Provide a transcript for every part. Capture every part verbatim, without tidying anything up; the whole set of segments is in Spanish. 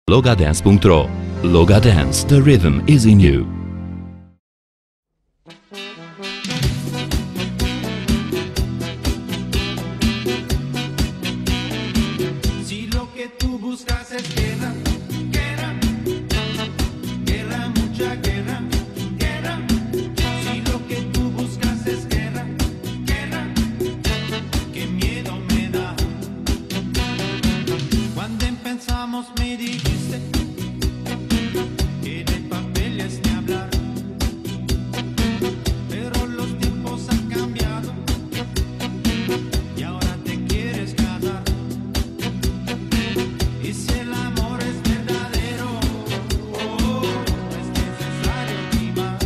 Logadance punto ro. Logadance, the rhythm is in you. Si lo que tú buscas es guerra, guerra, guerra, mucha guerra, guerra. Si lo que tú buscas es guerra, guerra, qué miedo me da. Cuando empezamos me dijiste que de papeles ni hablar, pero los tiempos han cambiado y ahora te quieres casar. Y si el amor es verdadero, oh, no es necesario timar.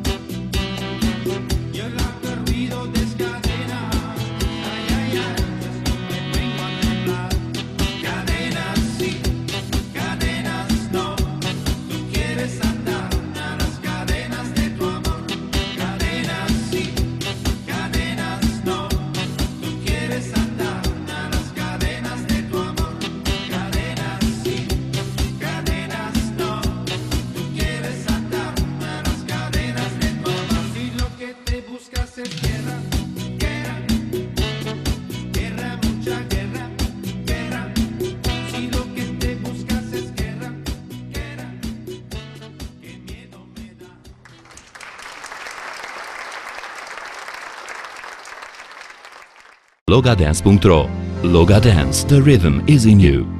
Yo la que ruido descadena, ay, ay, ay, esto me vengo a temblar. Cadenas sí, cadenas no, tú quieres andar a las cadenas de tu amor. Cadenas sí, cadenas no, tú quieres andar a las cadenas de tu amor. Cadenas sí, cadenas no, tú quieres andar a las cadenas de tu amor. Si lo que te buscas es guerra, guerra, guerra, mucha guerra, guerra. Si lo que te buscas es guerra, guerra, qué miedo me da. Logadance punto ro. Logadance, the rhythm is in you.